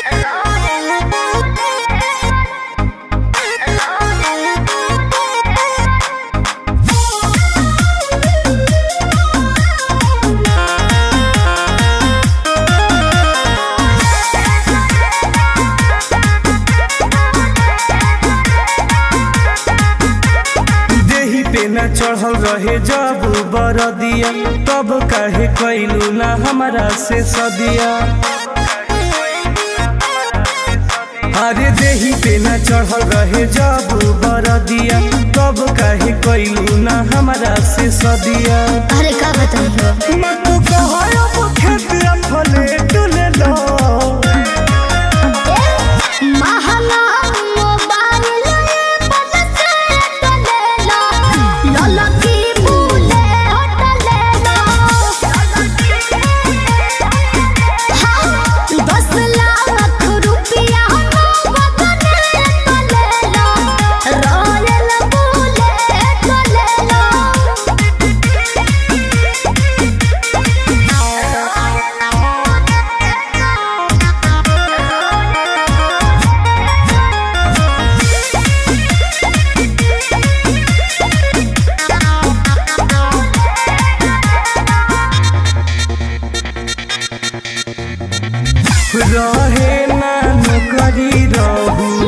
चढ़ल रहे जब बरदिया तब काहे कैलू ना हमरा से सदिया। अरे देही पे ना चढ़ल रहे जब बरदिया तब काहे कैलू ना हमरा से सदिया। अरे का बताइए मत कहो खेतिया फले टुले लो रहे ना नौकरी रहू